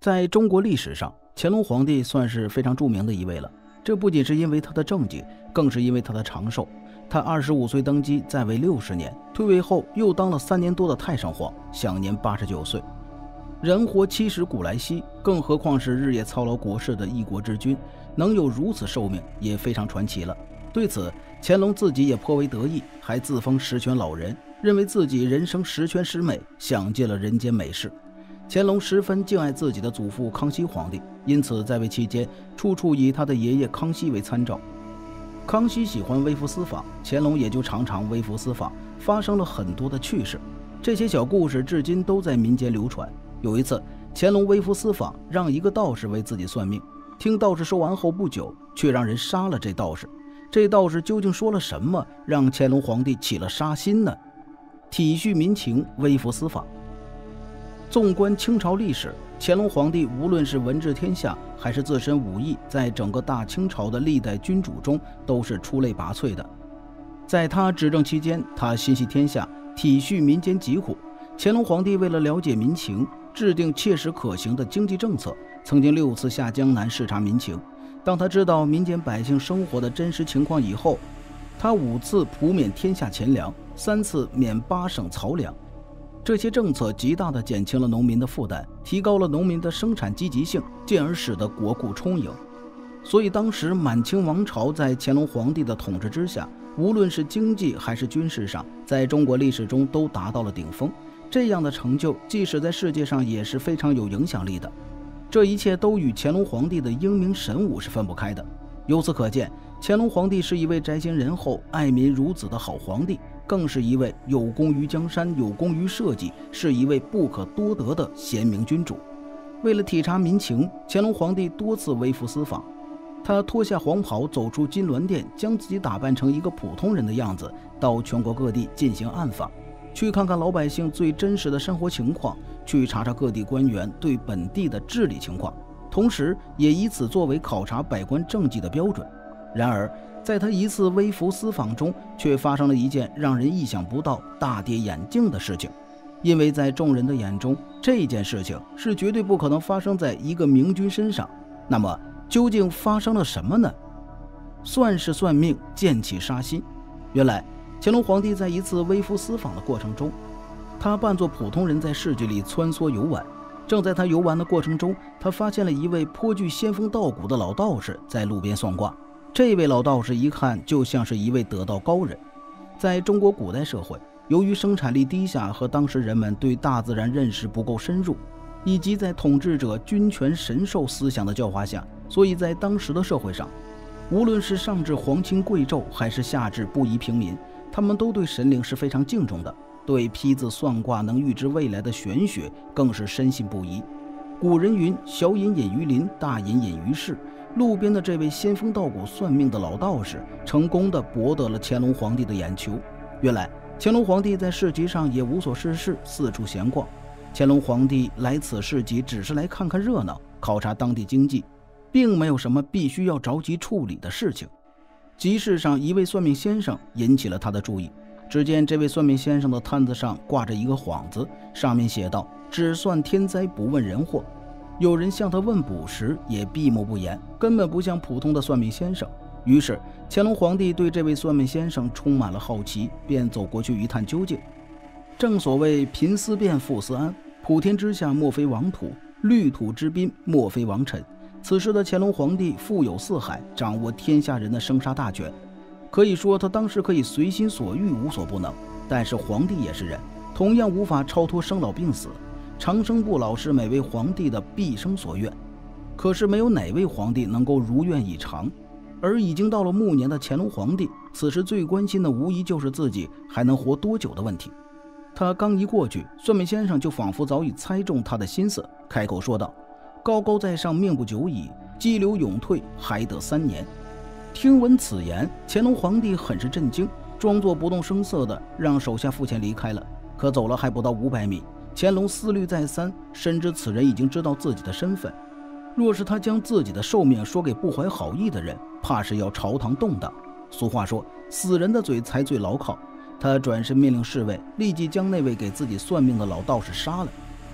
在中国历史上，乾隆皇帝算是非常著名的一位了。这不仅是因为他的政绩，更是因为他的长寿。他25岁登基，在位60年，退位后又当了3年多的太上皇，享年89岁。人活70古来稀，更何况是日夜操劳国事的一国之君，能有如此寿命也非常传奇了。对此，乾隆自己也颇为得意，还自封十全老人，认为自己人生十全十美，享尽了人间美事。乾隆十分敬爱自己的祖父康熙皇帝，因此在位期间处处以他的爷爷康熙为参照。康熙喜欢微服私访，乾隆也就常常微服私访，发生了很多的趣事。这些小故事至今都在民间流传。有一次，乾隆微服私访，让一个道士为自己算命，听道士说完后不久，却让人杀了这道士。这道士究竟说了什么，让乾隆皇帝起了杀心呢？体恤民情，微服私访。纵观清朝历史，乾隆皇帝无论是文治天下，还是自身武艺，在整个大清朝的历代君主中都是出类拔萃的。在他执政期间，他心系天下，体恤民间疾苦。乾隆皇帝为了了解民情，制定切实可行的经济政策，曾经6次下江南视察民情。当他知道民间百姓生活的真实情况以后，他5次普免天下钱粮，3次免8省漕粮。这些政策极大地减轻了农民的负担，提高了农民的生产积极性，进而使得国库充盈。所以当时满清王朝在乾隆皇帝的统治之下，无论是经济还是军事上，在中国历史中都达到了顶峰。这样的成就即使在世界上也是非常有影响力的。这一切都与乾隆皇帝的英明神武是分不开的。由此可见，乾隆皇帝是一位宅心仁厚、爱民如子的好皇帝，更是一位有功于江山、有功于社稷，是一位不可多得的贤明君主。为了体察民情，乾隆皇帝多次微服私访。他脱下黄袍，走出金銮殿，将自己打扮成一个普通人的样子，到全国各地进行暗访，去看看老百姓最真实的生活情况，去查查各地官员对本地的治理情况，同时也以此作为考察百官政绩的标准。然而在他一次微服私访中，却发生了一件让人意想不到、大跌眼镜的事情。因为在众人的眼中，这件事情是绝对不可能发生在一个明君身上。那么究竟发生了什么呢？算是算命，见起杀心。原来乾隆皇帝在一次微服私访的过程中，他扮作普通人在市集里穿梭游玩。正在他游玩的过程中，他发现了一位颇具仙风道骨的老道士在路边算卦。这位老道士一看就像是一位得道高人。在中国古代社会，由于生产力低下和当时人们对大自然认识不够深入，以及在统治者君权神授思想的教化下，所以在当时的社会上，无论是上至皇亲贵胄，还是下至布衣平民，他们都对神灵是非常敬重的，对批字算卦能预知未来的玄学更是深信不疑。古人云：小隐隐于林，大隐隐于市。路边的这位仙风道骨算命的老道士，成功地博得了乾隆皇帝的眼球。原来乾隆皇帝在市集上也无所事事，四处闲逛。乾隆皇帝来此市集只是来看看热闹，考察当地经济，并没有什么必须要着急处理的事情。集市上一位算命先生引起了他的注意。只见这位算命先生的摊子上挂着一个幌子，上面写道：只算天灾，不问人祸。有人向他问卜时也闭目不言，根本不像普通的算命先生。于是乾隆皇帝对这位算命先生充满了好奇，便走过去一探究竟。正所谓贫思变，富思安，普天之下莫非王土，绿土之滨莫非王臣。此时的乾隆皇帝富有四海，掌握天下人的生杀大权，可以说他当时可以随心所欲，无所不能。但是皇帝也是人，同样无法超脱生老病死，长生不老是每位皇帝的毕生所愿。可是没有哪位皇帝能够如愿以偿。而已经到了暮年的乾隆皇帝，此时最关心的无疑就是自己还能活多久的问题。他刚一过去，算命先生就仿佛早已猜中他的心思，开口说道：高高在上，命不久矣，激流勇退，还得3年。听闻此言，乾隆皇帝很是震惊，装作不动声色的让手下付钱离开了。可走了还不到500米，乾隆思虑再三，深知此人已经知道自己的身份，若是他将自己的寿命说给不怀好意的人，怕是要朝堂动荡。俗话说，死人的嘴才最牢靠。他转身命令侍卫立即将那位给自己算命的老道士杀了。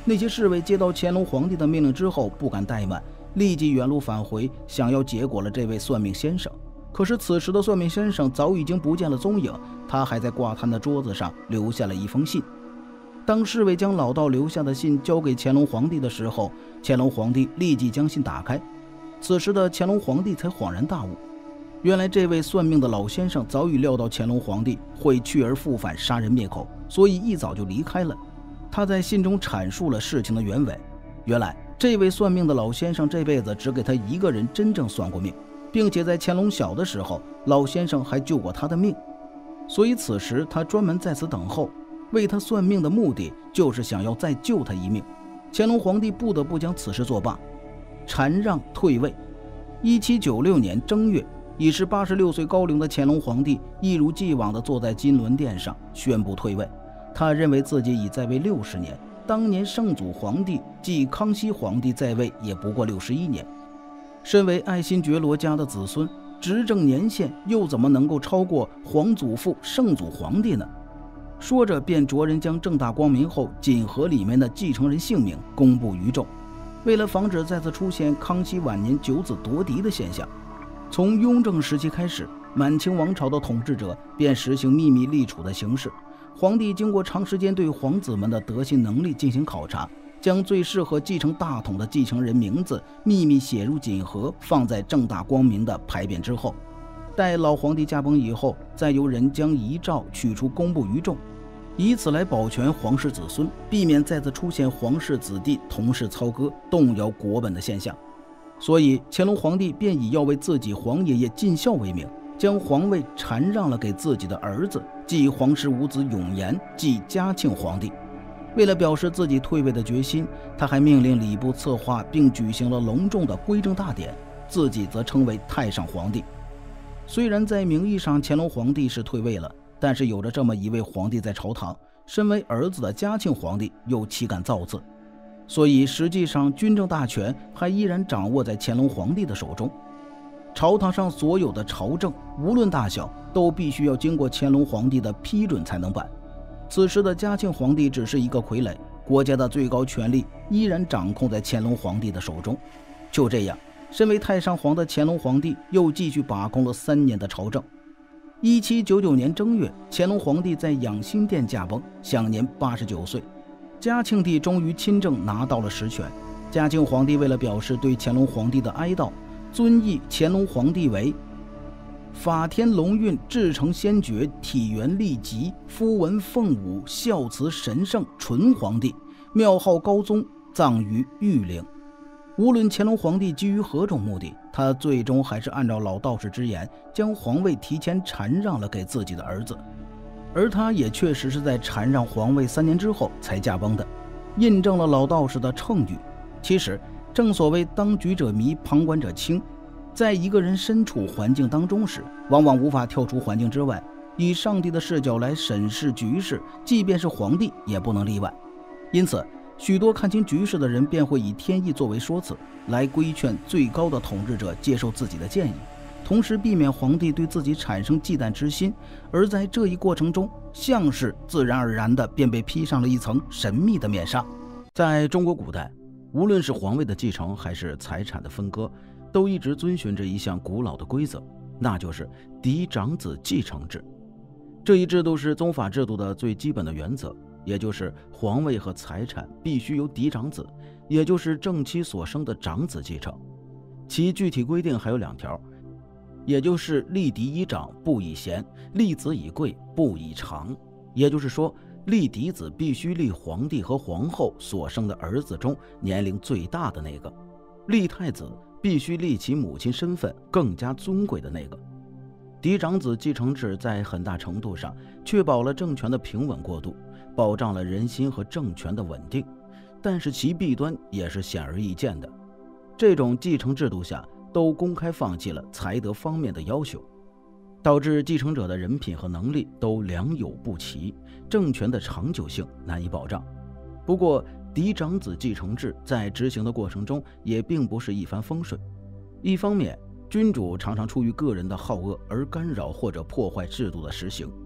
那些侍卫接到乾隆皇帝的命令之后，不敢怠慢，立即原路返回，想要结果了这位算命先生。可是此时的算命先生早已经不见了踪影，他还在挂摊的桌子上留下了一封信。当侍卫将老道留下的信交给乾隆皇帝的时候，乾隆皇帝立即将信打开。此时的乾隆皇帝才恍然大悟，原来这位算命的老先生早已料到乾隆皇帝会去而复返，杀人灭口，所以一早就离开了。他在信中阐述了事情的原委。原来这位算命的老先生这辈子只给他一个人真正算过命，并且在乾隆小的时候，老先生还救过他的命，所以此时他专门在此等候，为他算命的目的就是想要再救他一命。乾隆皇帝不得不将此事作罢，禅让退位。1796年正月，已是86岁高龄的乾隆皇帝一如既往地坐在金銮殿上宣布退位。他认为自己已在位60年，当年圣祖皇帝即康熙皇帝在位也不过61年，身为爱新觉罗家的子孙，执政年限又怎么能够超过皇祖父圣祖皇帝呢？说着便着人将正大光明后锦盒里面的继承人姓名公布于众。为了防止再次出现康熙晚年九子夺嫡的现象，从雍正时期开始，满清王朝的统治者便实行秘密立储的形式。皇帝经过长时间对皇子们的德行能力进行考察，将最适合继承大统的继承人名字秘密写入锦盒，放在正大光明的牌匾之后。待老皇帝驾崩以后，再由人将遗诏取出公布于众，以此来保全皇室子孙，避免再次出现皇室子弟同室操戈，动摇国本的现象。所以乾隆皇帝便以要为自己皇爷爷尽孝为名，将皇位禅让了给自己的儿子，即皇室五子永琰，即嘉庆皇帝。为了表示自己退位的决心，他还命令礼部策划并举行了隆重的归政大典，自己则称为太上皇帝。虽然在名义上乾隆皇帝是退位了，但是有着这么一位皇帝在朝堂，身为儿子的嘉庆皇帝又岂敢造次，所以实际上军政大权还依然掌握在乾隆皇帝的手中。朝堂上所有的朝政无论大小，都必须要经过乾隆皇帝的批准才能办。此时的嘉庆皇帝只是一个傀儡，国家的最高权力依然掌控在乾隆皇帝的手中。就这样，身为太上皇的乾隆皇帝又继续把控了3年的朝政。1799年正月，乾隆皇帝在养心殿驾崩，享年89岁。嘉庆帝终于亲政拿到了实权。嘉庆皇帝为了表示对乾隆皇帝的哀悼，尊谥乾隆皇帝为法天龙运至诚先觉体元立极夫文凤舞孝慈神圣纯皇帝，庙号高宗，葬于玉陵。无论乾隆皇帝基于何种目的，他最终还是按照老道士之言，将皇位提前禅让了给自己的儿子。而他也确实是在禅让皇位3年之后才驾崩的，印证了老道士的称语。其实正所谓当局者迷，旁观者清，在一个人身处环境当中时，往往无法跳出环境之外，以上帝的视角来审视局势，即便是皇帝也不能例外。因此许多看清局势的人便会以天意作为说辞，来规劝最高的统治者接受自己的建议，同时避免皇帝对自己产生忌惮之心。而在这一过程中，项氏自然而然地便被披上了一层神秘的面纱。在中国古代，无论是皇位的继承还是财产的分割，都一直遵循着一项古老的规则，那就是嫡长子继承制。这一制度是宗法制度的最基本的原则，也就是皇位和财产必须由嫡长子，也就是正妻所生的长子继承。其具体规定还有2条，也就是立嫡以长，不以贤；立子以贵，不以长。也就是说，立嫡子必须立皇帝和皇后所生的儿子中年龄最大的那个，立太子必须立其母亲身份更加尊贵的那个。嫡长子继承制在很大程度上确保了政权的平稳过渡，保障了人心和政权的稳定，但是其弊端也是显而易见的。这种继承制度下都公开放弃了才德方面的要求，导致继承者的人品和能力都良莠不齐，政权的长久性难以保障。不过嫡长子继承制在执行的过程中也并不是一帆风顺，一方面君主常常出于个人的好恶而干扰或者破坏制度的实行，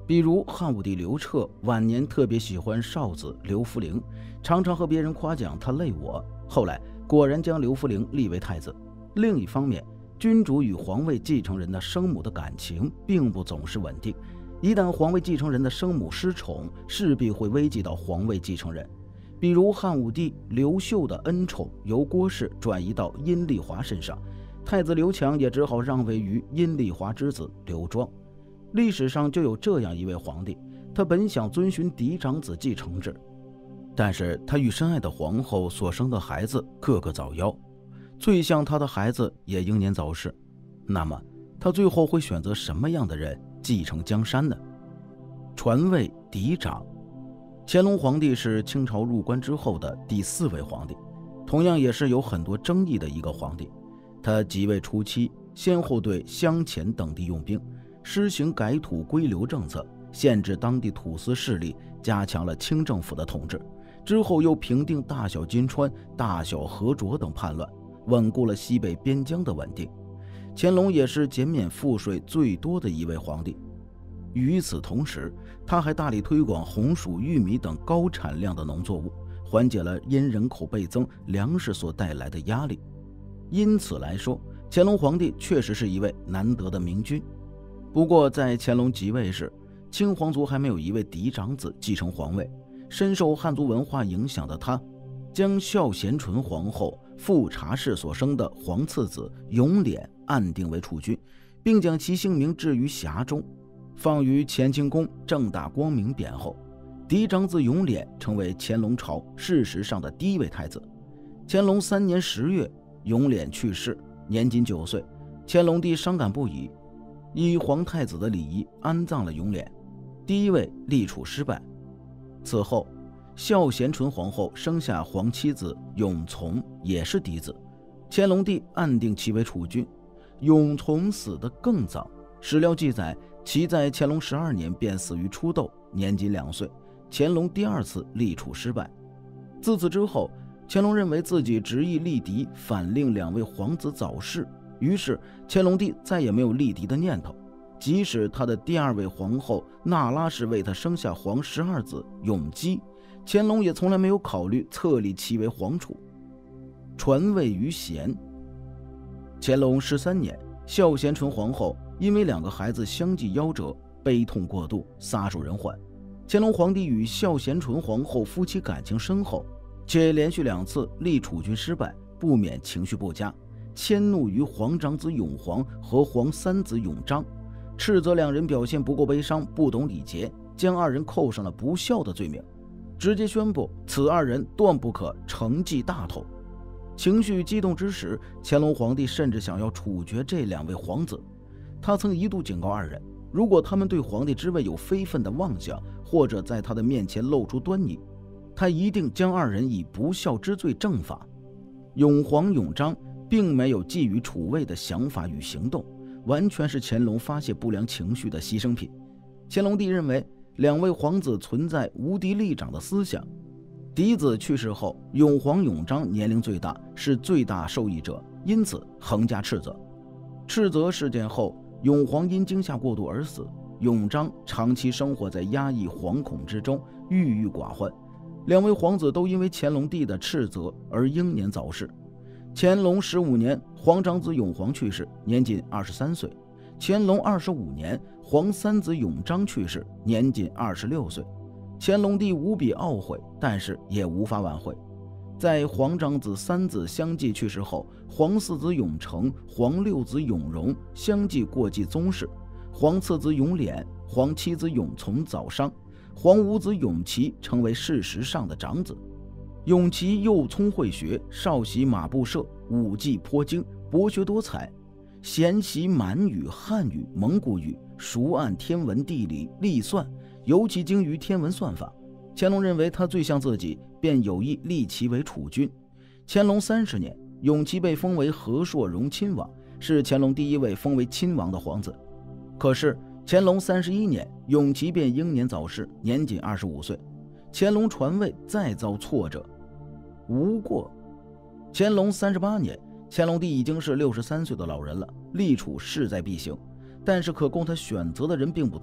比如汉武帝刘彻晚年特别喜欢少子刘弗陵，常常和别人夸奖他累我，后来果然将刘弗陵立为太子。另一方面，君主与皇位继承人的生母的感情并不总是稳定，一旦皇位继承人的生母失宠，势必会危及到皇位继承人。比如汉武帝刘秀的恩宠由郭氏转移到阴丽华身上，太子刘强也只好让位于阴丽华之子刘庄。历史上就有这样一位皇帝，他本想遵循嫡长子继承制，但是他与深爱的皇后所生的孩子个个早夭，最像他的孩子也英年早逝。那么他最后会选择什么样的人继承江山呢？传位嫡长。乾隆皇帝是清朝入关之后的第4位皇帝，同样也是有很多争议的一个皇帝。他即位初期，先后对镶前等地用兵，施行改土归流政策，限制当地土司势力，加强了清政府的统治。之后又平定大小金川、大小河卓等叛乱，稳固了西北边疆的稳定。乾隆也是减免赋税最多的一位皇帝。与此同时，他还大力推广红薯、玉米等高产量的农作物，缓解了因人口倍增粮食所带来的压力。因此来说，乾隆皇帝确实是一位难得的明君。不过在乾隆即位时，清皇族还没有一位嫡长子继承皇位，深受汉族文化影响的他，将孝贤纯皇后富察氏所生的皇次子永琏按定为储君，并将其姓名置于匣中，放于乾清宫正大光明匾后。嫡长子永琏成为乾隆朝事实上的第1位太子。乾隆3年10月，永琏去世，年仅9岁。乾隆帝伤感不已，以皇太子的礼仪安葬了永琏。第1位立储失败。此后，孝贤纯皇后生下皇妻子永从，也是嫡子，乾隆帝按定其为储君。永从死得更早，史料记载其在乾隆12年便死于出痘，年仅2岁。乾隆第2次立储失败。自此之后，乾隆认为自己执意立嫡，反令2位皇子早逝，于是乾隆帝再也没有立嫡的念头。即使他的第2位皇后那拉氏为他生下皇12子永基，乾隆也从来没有考虑册立其为皇储。传位于贤。乾隆13年，孝贤纯皇后因为2个孩子相继夭折，悲痛过度，撒手人寰。乾隆皇帝与孝贤纯皇后夫妻感情深厚，且连续2次立储君失败，不免情绪不佳，迁怒于皇长子永璜和皇3子永璋，斥责2人表现不够悲伤，不懂礼节，将2人扣上了不孝的罪名，直接宣布此2人断不可承继大统。情绪激动之时，乾隆皇帝甚至想要处决这2位皇子。他曾一度警告2人，如果他们对皇帝之位有非分的妄想，或者在他的面前露出端倪，他一定将2人以不孝之罪正法。永璜、永璋并没有觊觎储位的想法与行动，完全是乾隆发泄不良情绪的牺牲品。乾隆帝认为2位皇子存在无嫡立长的思想。嫡子去世后，永璜、永璋年龄最大，是最大受益者，因此横加斥责。斥责事件后，永璜因惊吓过度而死，永璋长期生活在压抑惶恐之中，郁郁寡欢。2位皇子都因为乾隆帝的斥责而英年早逝。乾隆15年，皇长子永璜去世，年仅23岁。乾隆25年，皇3子永璋去世，年仅26岁。乾隆帝无比懊悔，但是也无法挽回。在皇长子3子相继去世后，皇4子永成、皇6子永荣相继过继宗室，皇次子永琏、皇7子永从早伤，皇5子永琪成为事实上的长子。永琪幼聪慧学，少习马步射，武技颇精，博学多才，贤习满语、汉语、蒙古语，熟谙天文、地理、历算，尤其精于天文算法。乾隆认为他最像自己，便有意立其为储君。乾隆30年，永琪被封为和硕荣亲王，是乾隆第1位封为亲王的皇子。可是乾隆31年，永琪便英年早逝，年仅25岁。乾隆传位再遭挫折，无过。乾隆38年，乾隆帝已经是63岁的老人了，立储势在必行，但是可供他选择的人并不多，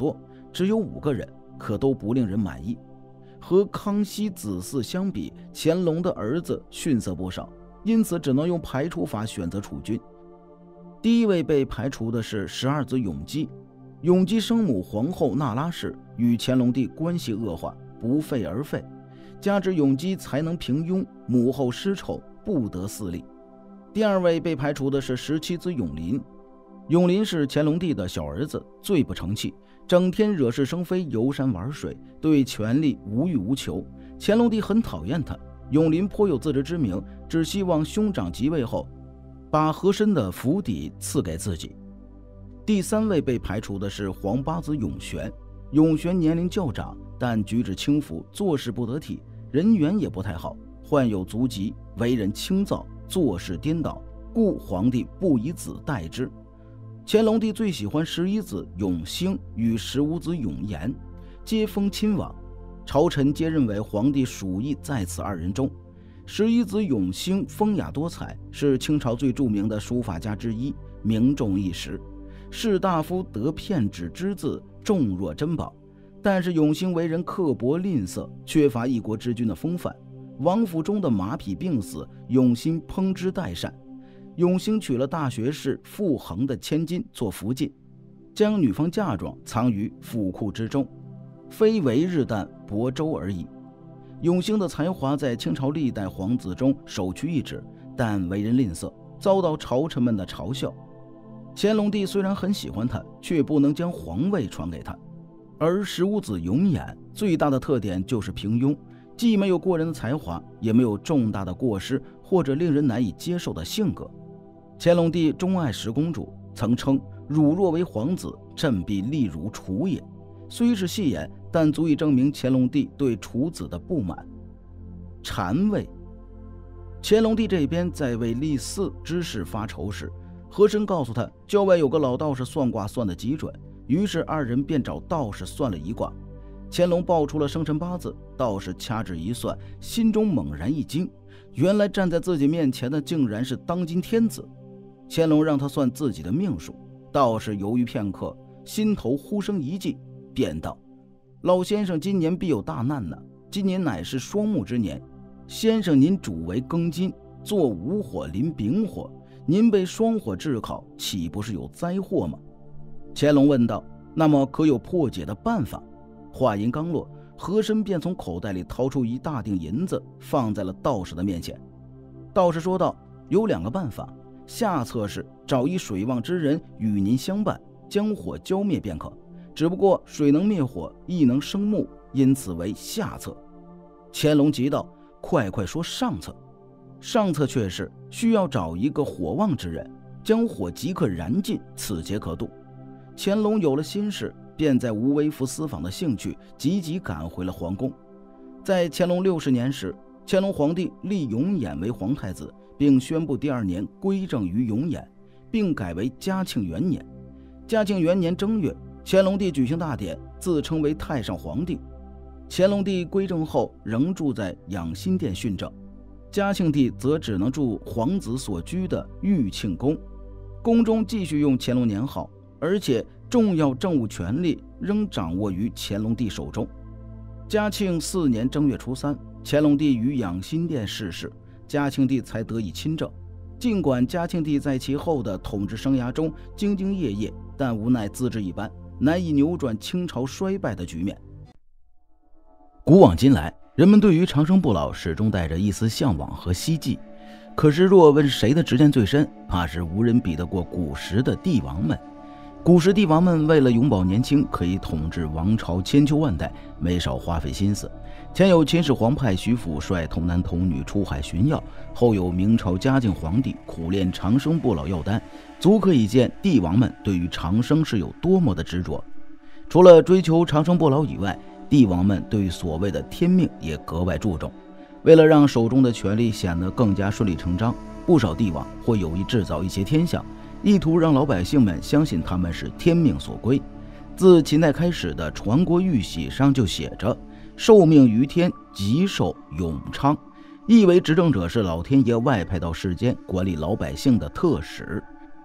只有5个人，可都不令人满意。和康熙子嗣相比，乾隆的儿子逊色不少，因此只能用排除法选择储君。第一位被排除的是12子永基。永基生母皇后那拉氏与乾隆帝关系恶化，不废而废，加之永基才能平庸，母后失宠，不得嗣立。第二位被排除的是17子永璘。永璘是乾隆帝的小儿子，最不成器，整天惹是生非，游山玩水，对权力无欲无求。乾隆帝很讨厌他。永璘颇有自知之明，只希望兄长即位后把和珅的府邸赐给自己。第三位被排除的是皇八子永璇。永璇年龄较长，但举止轻浮，做事不得体，人缘也不太好，患有足疾，为人轻躁，做事颠倒，故皇帝不以子待之。乾隆帝最喜欢11子永兴与15子永琰，皆封亲王，朝臣皆认为皇帝属意在此2人中。11子永兴风雅多才，是清朝最著名的书法家之一，名重一时。士大夫得片纸之字，重若珍宝。但是永兴为人刻薄吝啬，缺乏一国之君的风范。王府中的马匹病死，永兴烹之代善。永兴娶了大学士傅恒的千金做福晋，将女方嫁妆藏于府库之中，非为日啖薄粥而已。永兴的才华在清朝历代皇子中首屈一指，但为人吝啬，遭到朝臣们的嘲笑。乾隆帝虽然很喜欢他，却不能将皇位传给他。而15子永琰最大的特点就是平庸，既没有过人的才华，也没有重大的过失或者令人难以接受的性格。乾隆帝钟爱10公主，曾称汝若为皇子，朕必立汝处也。虽是戏言，但足以证明乾隆帝对处子的不满。禅位。乾隆帝这边在为立嗣之事发愁时，和珅告诉他，郊外有个老道士算卦算得极准，于是2人便找道士算了一卦。乾隆报出了生辰八字，道士掐指一算，心中猛然一惊，原来站在自己面前的竟然是当今天子。乾隆让他算自己的命数，道士犹豫片刻，心头忽生一计，便道：老先生今年必有大难呢，今年乃是双木之年，先生您主为庚金，坐午火临丙火，您被双火炙烤，岂不是有灾祸吗？乾隆问道：那么可有破解的办法？话音刚落，和珅便从口袋里掏出一大锭银子，放在了道士的面前。道士说道：有2个办法，下策是找一水旺之人与您相伴，将火浇灭便可，只不过水能灭火，亦能生木，因此为下策。乾隆急道：快说上策。上策却是需要找一个火旺之人，将火即刻燃尽，此劫可渡。乾隆有了心事，便在无微服私访的兴趣，急急赶回了皇宫。在乾隆60年时，乾隆皇帝立永琰为皇太子，并宣布第2年归政于永琰，并改为嘉庆元年。嘉庆元年正月，乾隆帝举行大典，自称为太上皇帝。乾隆帝归政后仍住在养心殿训政，嘉庆帝则只能住皇子所居的裕庆宫，宫中继续用乾隆年号，而且重要政务权力仍掌握于乾隆帝手中。嘉庆4年正月初3，乾隆帝于养心殿逝世，嘉庆帝才得以亲政。尽管嘉庆帝在其后的统治生涯中兢兢业业，但无奈资质一般，难以扭转清朝衰败的局面。古往今来，人们对于长生不老始终带着一丝向往和希冀。可是若问谁的执念最深，怕是无人比得过古时的帝王们。古时帝王们为了永葆年轻，可以统治王朝千秋万代，没少花费心思。前有秦始皇派徐府率童男童女出海寻药，后有明朝嘉靖皇帝苦练长生不老药丹，足可以见帝王们对于长生是有多么的执着。除了追求长生不老以外，帝王们对于所谓的天命也格外注重。为了让手中的权力显得更加顺理成章，不少帝王会有意制造一些天象，意图让老百姓们相信他们是天命所归。自秦代开始的传国玉玺上就写着受命于天，吉寿永昌，意为执政者是老天爷外派到世间管理老百姓的特使。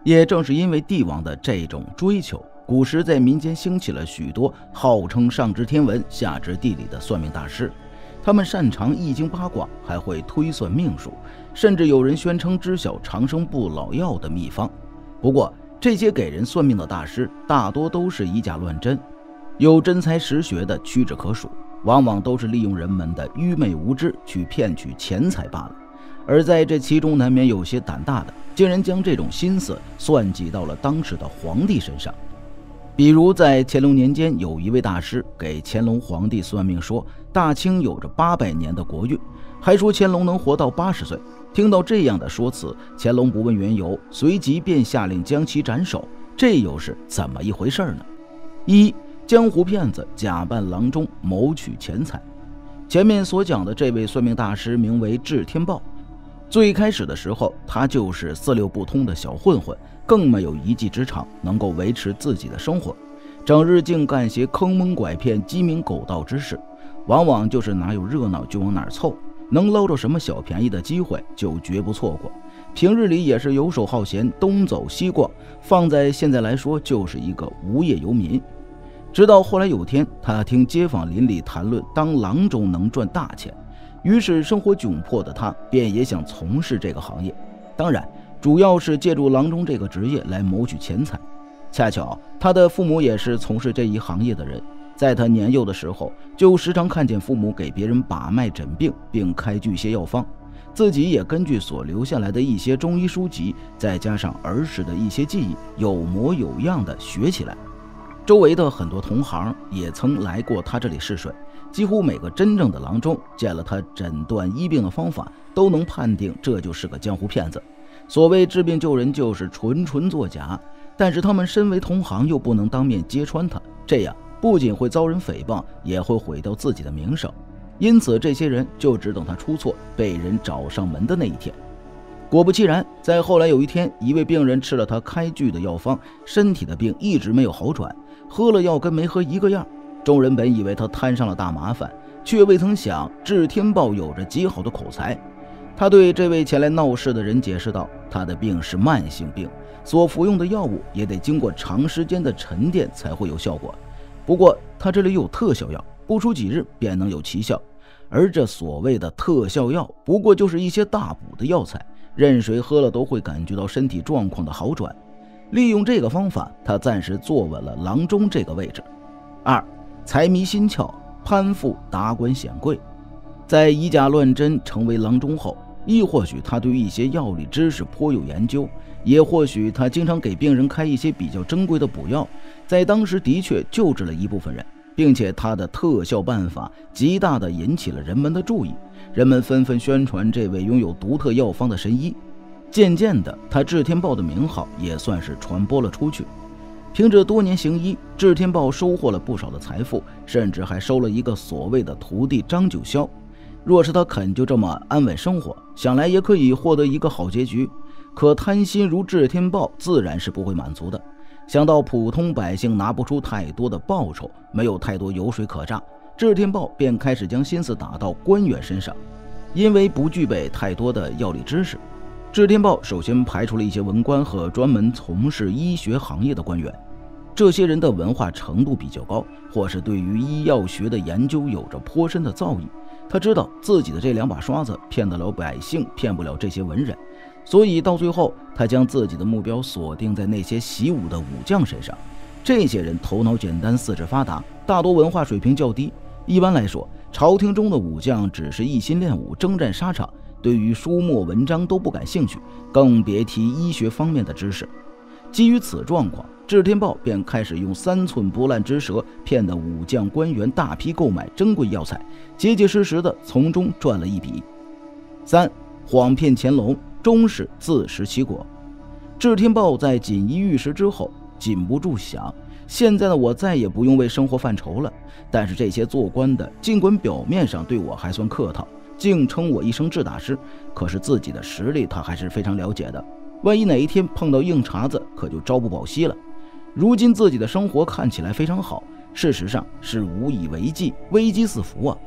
也正是因为帝王的这种追求，古时在民间兴起了许多号称上知天文下知地理的算命大师，他们擅长易经八卦，还会推算命数，甚至有人宣称知晓长生不老药的秘方。不过这些给人算命的大师大多都是以假乱真，有真才实学的屈指可数，往往都是利用人们的愚昧无知去骗取钱财罢了。而在这其中难免有些胆大的，竟然将这种心思算计到了当时的皇帝身上。比如在乾隆年间，有一位大师给乾隆皇帝算命，说大清有着800年的国运，还说乾隆能活到80岁。听到这样的说辞，乾隆不问缘由，随即便下令将其斩首。这又是怎么一回事呢？一、江湖骗子假扮郎中谋取钱财。前面所讲的这位算命大师名为智天豹，最开始的时候他就是四六不通的小混混，更没有一技之长能够维持自己的生活，整日竟干些坑蒙拐骗、鸡鸣狗盗之事，往往就是哪有热闹就往哪儿凑，能捞着什么小便宜的机会就绝不错过。平日里也是游手好闲，东走西逛，放在现在来说就是一个无业游民。直到后来有天，他听街坊邻里谈论当郎中能赚大钱，于是生活窘迫的他便也想从事这个行业，当然主要是借助郎中这个职业来谋取钱财。恰巧他的父母也是从事这一行业的人，在他年幼的时候就时常看见父母给别人把脉诊病，并开具些药方，自己也根据所留下来的一些中医书籍，再加上儿时的一些记忆，有模有样的学起来。周围的很多同行也曾来过他这里试水，几乎每个真正的郎中见了他诊断医病的方法，都能判定这就是个江湖骗子。所谓治病救人，就是纯作假。但是他们身为同行，又不能当面揭穿他，这样不仅会遭人诽谤，也会毁掉自己的名声。因此这些人就只等他出错，被人找上门的那一天。果不其然，在后来有一天，一位病人吃了他开具的药方，身体的病一直没有好转，喝了药跟没喝一个样。众人本以为他摊上了大麻烦，却未曾想智天豹有着极好的口才。他对这位前来闹事的人解释道，他的病是慢性病，所服用的药物也得经过长时间的沉淀才会有效果。不过他这里有特效药，不出几日便能有奇效。而这所谓的特效药，不过就是一些大补的药材，任谁喝了都会感觉到身体状况的好转。利用这个方法，他暂时坐稳了郎中这个位置。二、财迷心窍，攀附达官显贵。在以假乱真成为郎中后，亦或许他对于一些药理知识颇有研究，也或许他经常给病人开一些比较珍贵的补药，在当时的确救治了一部分人，并且他的特效办法极大地引起了人们的注意，人们纷纷宣传这位拥有独特药方的神医。渐渐的，他智天豹的名号也算是传播了出去。凭着多年行医，智天豹收获了不少的财富，甚至还收了一个所谓的徒弟张九霄。若是他肯就这么安稳生活，想来也可以获得一个好结局。可贪心如智天豹自然是不会满足的，想到普通百姓拿不出太多的报酬，没有太多油水可榨，智天豹便开始将心思打到官员身上。因为不具备太多的药理知识，智天豹首先排除了一些文官和专门从事医学行业的官员。这些人的文化程度比较高，或是对于医药学的研究有着颇深的造诣。他知道自己的这两把刷子骗得了百姓，骗不了这些文人，所以到最后他将自己的目标锁定在那些习武的武将身上。这些人头脑简单，四肢发达，大多文化水平较低。一般来说，朝廷中的武将只是一心练武，征战沙场，对于书墨文章都不感兴趣，更别提医学方面的知识。基于此状况，智天豹便开始用3寸不烂之舌骗得武将官员大批购买珍贵药材，结结实实的从中赚了一笔。3. 谎骗乾隆，终是自食其果。智天豹在锦衣玉食之后，禁不住想，现在的我再也不用为生活犯愁了。但是这些做官的，尽管表面上对我还算客套，竟称我一声智大师，可是自己的实力他还是非常了解的。万一哪一天碰到硬茬子，可就朝不保夕了。如今自己的生活看起来非常好，事实上是无以为继，危机四伏啊。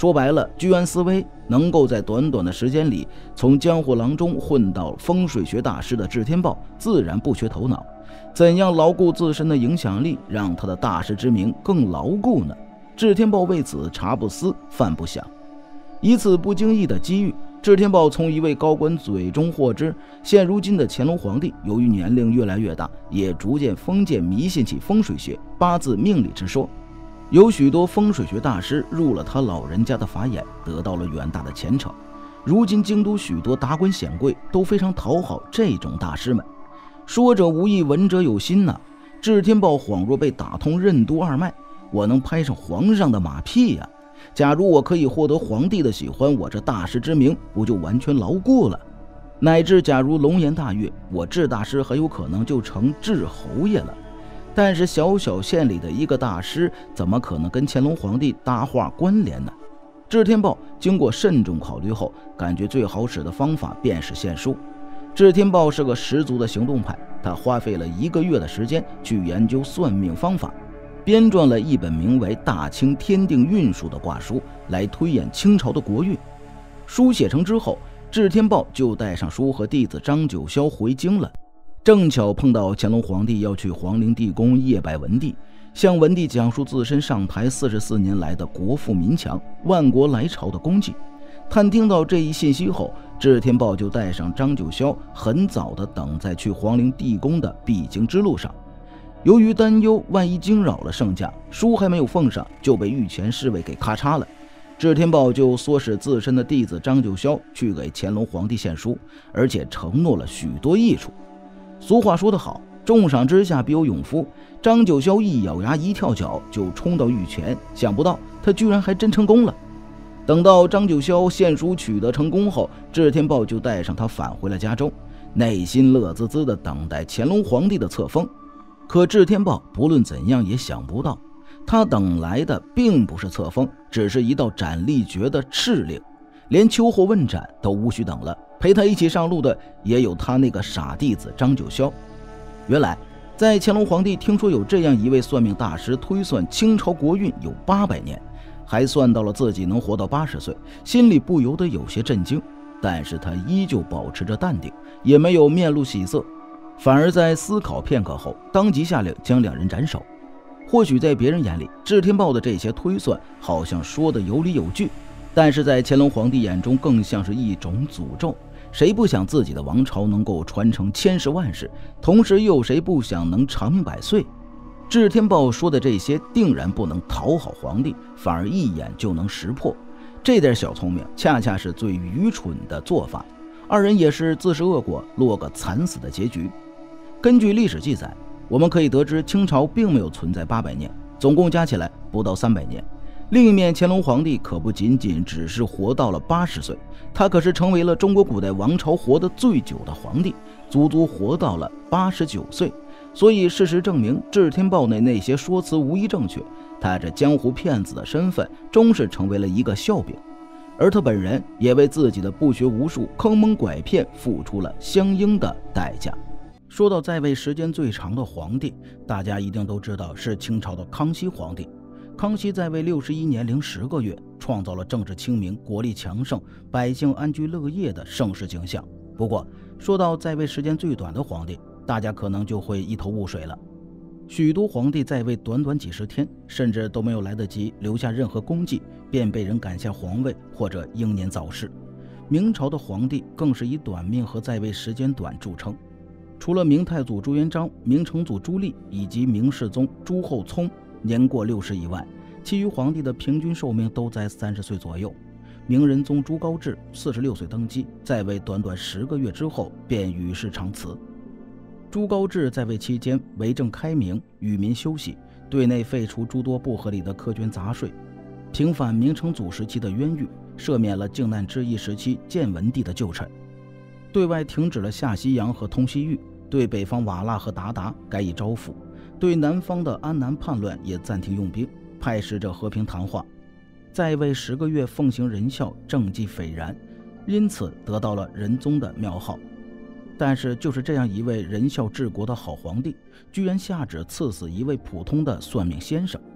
说白了，居安思危，能够在短短的时间里从江湖郎中混到风水学大师的智天豹，自然不缺头脑。怎样牢固自身的影响力，让他的大师之名更牢固呢？智天豹为此茶不思饭不想。一次不经意的机遇，智天豹从一位高官嘴中获知，现如今的乾隆皇帝由于年龄越来越大，也逐渐封建迷信起风水学、八字命理之说。有许多风水学大师入了他老人家的法眼，得到了远大的前程。如今京都许多达官显贵都非常讨好这种大师们。说者无意，闻者有心呐。智天豹恍若被打通任督二脉，我能拍上皇上的马屁呀！假如我可以获得皇帝的喜欢，我这大师之名不就完全牢固了？乃至假如龙颜大悦，我智大师很有可能就成智侯爷了。但是小小县里的一个大师，怎么可能跟乾隆皇帝搭话关联呢？智天豹经过慎重考虑后，感觉最好使的方法便是献书。智天豹是个十足的行动派，他花费了1个月的时间去研究算命方法，编撰了一本名为《大清天定运数》的卦书，来推演清朝的国运。书写成之后，智天豹就带上书和弟子张九霄回京了。正巧碰到乾隆皇帝要去皇陵地宫谒拜文帝，向文帝讲述自身上台44年来的国富民强、万国来朝的功绩。探听到这一信息后，智天豹就带上张九霄，很早地等在去皇陵地宫的必经之路上。由于担忧万一惊扰了圣驾，书还没有奉上就被御前侍卫给咔嚓了。智天豹就唆使自身的弟子张九霄去给乾隆皇帝献书，而且承诺了许多益处。俗话说得好，重赏之下必有勇夫。张九霄一咬牙一跳脚就冲到御前，想不到他居然还真成功了。等到张九霄献书取得成功后，智天豹就带上他返回了家中，内心乐滋滋地等待乾隆皇帝的册封。可智天豹不论怎样也想不到，他等来的并不是册封，只是一道斩立决的敕令，连秋后问斩都无需等了。陪他一起上路的也有他那个傻弟子张九霄。原来在乾隆皇帝听说有这样一位算命大师推算清朝国运有800年，还算到了自己能活到80岁，心里不由得有些震惊。但是他依旧保持着淡定，也没有面露喜色，反而在思考片刻后，当即下令将两人斩首。或许在别人眼里，智天豹的这些推算好像说的有理有据，但是在乾隆皇帝眼中更像是一种诅咒。谁不想自己的王朝能够传承千世万世，同时又有谁不想能长命百岁？智天豹说的这些定然不能讨好皇帝，反而一眼就能识破。这点小聪明恰恰是最愚蠢的做法，二人也是自食恶果，落个惨死的结局。根据历史记载，我们可以得知清朝并没有存在800年，总共加起来不到300年。另一面，乾隆皇帝可不仅仅只是活到了80岁，他可是成为了中国古代王朝活得最久的皇帝，足足活到了89岁。所以事实证明，智天豹内那些说辞无一正确，他这江湖骗子的身份终是成为了一个笑柄，而他本人也为自己的不学无术、坑蒙拐骗付出了相应的代价。说到在位时间最长的皇帝，大家一定都知道是清朝的康熙皇帝。康熙在位61年零10个月，创造了政治清明、国力强盛、百姓安居乐业的盛世景象。不过，说到在位时间最短的皇帝，大家可能就会一头雾水了。许多皇帝在位短短几十天，甚至都没有来得及留下任何功绩，便被人赶下皇位或者英年早逝。明朝的皇帝更是以短命和在位时间短著称。除了明太祖朱元璋、明成祖朱棣以及明世宗朱厚熜年过60以外，其余皇帝的平均寿命都在30岁左右。明仁宗朱高炽46岁登基，在位短短10个月之后便与世长辞。朱高炽在位期间为政开明，与民休息，对内废除诸多不合理的苛捐杂税，平反明成祖时期的冤狱，赦免了靖难之役时期建文帝的旧臣，对外停止了下西洋和通西域，对北方瓦剌和鞑靼改以招抚，对南方的安南叛乱也暂停用兵，派使者和平谈话。在位10个月，奉行仁孝，政绩斐然，因此得到了仁宗的庙号。但是就是这样一位仁孝治国的好皇帝，居然下旨赐死一位普通的算命先生。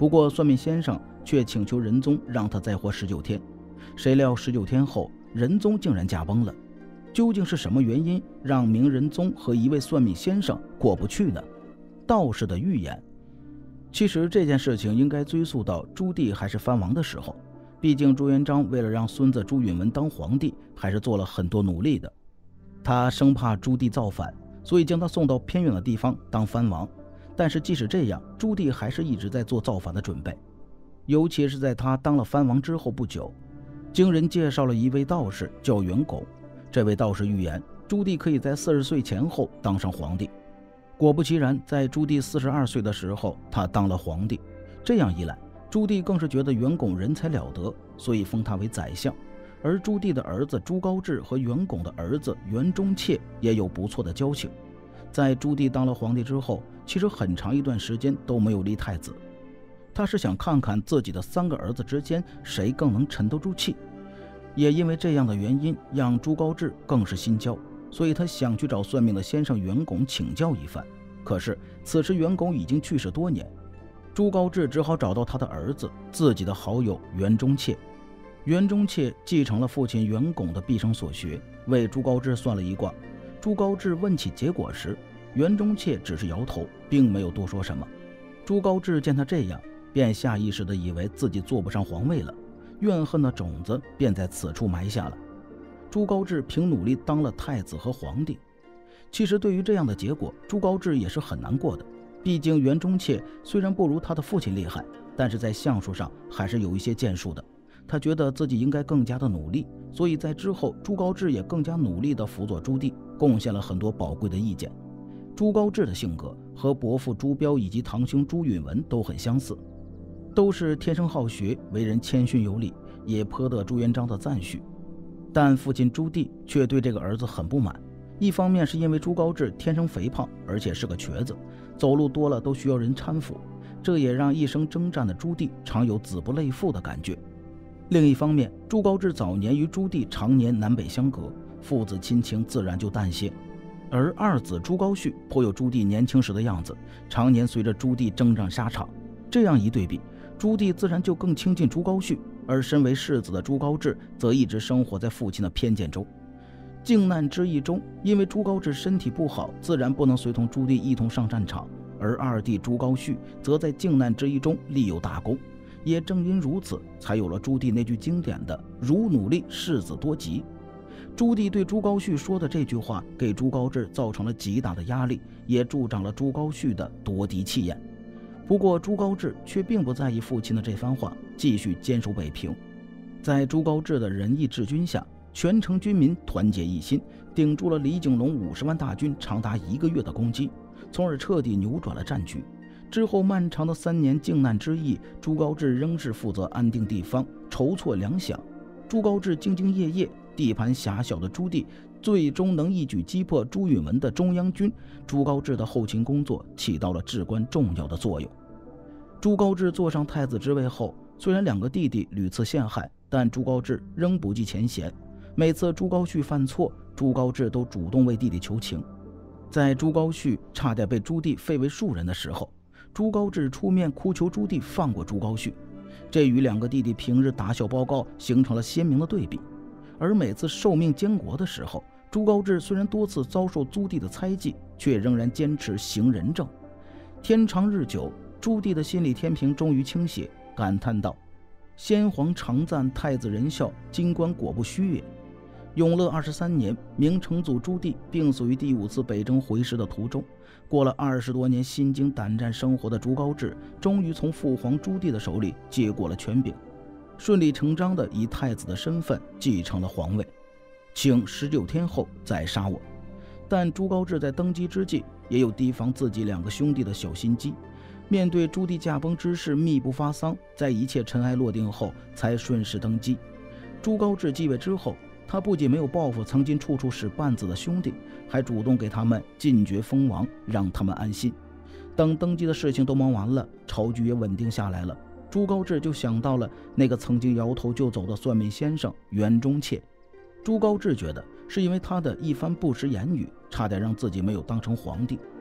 不过算命先生却请求仁宗让他再活19天。谁料19天后，仁宗竟然驾崩了。究竟是什么原因让明仁宗和一位算命先生过不去呢？道士的预言。其实这件事情应该追溯到朱棣还是藩王的时候，毕竟朱元璋为了让孙子朱允炆当皇帝，还是做了很多努力的。他生怕朱棣造反，所以将他送到偏远的地方当藩王。但是即使这样，朱棣还是一直在做造反的准备。尤其是在他当了藩王之后不久，经人介绍了一位道士叫袁拱。这位道士预言朱棣可以在40岁前后当上皇帝。果不其然，在朱棣42岁的时候，他当了皇帝。这样一来，朱棣更是觉得袁拱人才了得，所以封他为宰相。而朱棣的儿子朱高炽和袁拱的儿子袁中切也有不错的交情。在朱棣当了皇帝之后，其实很长一段时间都没有立太子。他是想看看自己的3个儿子之间谁更能沉得住气。也因为这样的原因，让朱高炽更是心焦，所以他想去找算命的先生袁拱请教一番。可是此时袁拱已经去世多年，朱高炽只好找到他的儿子，自己的好友袁中切。袁中切继承了父亲袁拱的毕生所学，为朱高炽算了一卦。朱高炽问起结果时，袁中切只是摇头，并没有多说什么。朱高炽见他这样，便下意识地以为自己坐不上皇位了，怨恨的种子便在此处埋下了。朱高炽凭努力当了太子和皇帝。其实对于这样的结果，朱高炽也是很难过的。毕竟袁中切虽然不如他的父亲厉害，但是在相术上还是有一些建树的。他觉得自己应该更加的努力，所以在之后朱高炽也更加努力地辅佐朱棣，贡献了很多宝贵的意见。朱高炽的性格和伯父朱标以及堂兄朱允炆都很相似，都是天生好学，为人谦逊有礼，也颇得朱元璋的赞许。但父亲朱棣却对这个儿子很不满，一方面是因为朱高炽天生肥胖，而且是个瘸子，走路多了都需要人搀扶，这也让一生征战的朱棣常有子不类父的感觉。另一方面，朱高炽早年与朱棣常年南北相隔，父子亲情自然就淡些。而二子朱高煦颇有朱棣年轻时的样子，常年随着朱棣征战沙场。这样一对比，朱棣自然就更亲近朱高煦，而身为世子的朱高炽则一直生活在父亲的偏见中。靖难之役中，因为朱高炽身体不好，自然不能随同朱棣一同上战场，而二弟朱高煦则在靖难之役中立有大功。也正因如此，才有了朱棣那句经典的“如努力，世子多吉”。朱棣对朱高煦说的这句话，给朱高炽造成了极大的压力，也助长了朱高煦的夺嫡气焰。不过朱高炽却并不在意父亲的这番话，继续坚守北平。在朱高炽的仁义治军下，全城军民团结一心，顶住了李景隆50万大军长达1个月的攻击，从而彻底扭转了战局。之后漫长的3年靖难之役，朱高炽仍是负责安定地方，筹措粮饷。朱高炽兢兢业业，地盘狭小的朱棣最终能一举击破朱允炆的中央军。朱高炽的后勤工作起到了至关重要的作用。朱高炽坐上太子之位后，虽然2个弟弟屡次陷害，但朱高炽仍不计前嫌。每次朱高煦犯错，朱高炽都主动为弟弟求情。在朱高煦差点被朱棣废为庶人的时候，朱高炽出面哭求朱棣放过朱高煦，这与2个弟弟平日打小报告形成了鲜明的对比。而每次受命监国的时候，朱高炽虽然多次遭受朱棣的猜忌，却仍然坚持行仁政。天长日久，朱棣的心理天平终于倾斜，感叹道：“先皇常赞太子仁孝，今官果不虚也。”永乐23年，明成祖朱棣病死于第5次北征回师的途中。过了20多年心惊胆战生活的朱高炽，终于从父皇朱棣的手里接过了权柄，顺理成章地以太子的身份继承了皇位。请19天后再杀我。但朱高炽在登基之际，也有提防自己2个兄弟的小心机。面对朱棣驾崩之事密不发丧，在一切尘埃落定后，才顺势登基。朱高炽继位之后，他不仅没有报复曾经处处使绊子的兄弟，还主动给他们进爵封王，让他们安心。等登基的事情都忙完了，朝局也稳定下来了，朱高炽就想到了那个曾经摇头就走的算命先生袁中切。朱高炽觉得是因为他的一番不实言语，差点让自己没有当成皇帝。